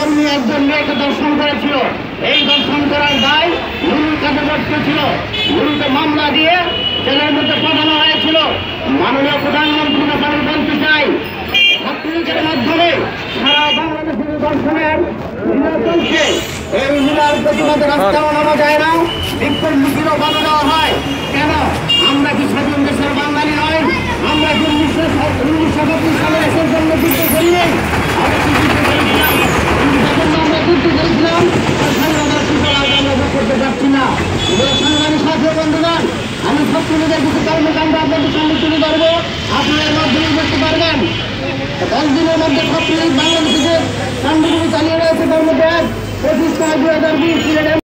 কর্মী একজন মেয়েকে দর্শন করেছিল। এই দর্শন করার দায় নুরুল কাছে বর্ত ছিল। নুরুলকে মামলা দিয়ে জেলের মধ্যে পাঠানো হয়েছিল। মাননীয় প্রধানমন্ত্রীর কাছে আমি বলতে চাই, ছাত্রলীগের মাধ্যমে সারা বাংলাদেশের দর্শনের লীলা চলছে। এই লীলার প্রতিবাদে রাস্তাও নামা যায় না, বিক্ষোভ মিছিলও বাধা দেওয়া হয়। কেন? আমরা কি স্বাধীন দেশের বাঙালি নয়? আমরা কি 1937 সালে দেশের জন্য যুদ্ধ করিনি? আমরা কি যুদ্ধ করেছিলাম? যখন আমরা যুদ্ধ করেছিলাম তার স্বাধীনতার সুফল আজ আমরা ভোগ করতে পারছি না। সংগ্রামী সাথী বন্ধুগণ, আমি ছাত্রলীগের কিছু কর্মকাণ্ড আপনাদের সামনে তুলে ধরবো, আপনারা এর মাধ্যমে দেখতে পারবেন। 10 দিনের মধ্যে ছাত্রলীগ বাংলাদেশে কাণ্ডগুলি চালিয়ে রয়েছে। তার মধ্যে 25/6/2020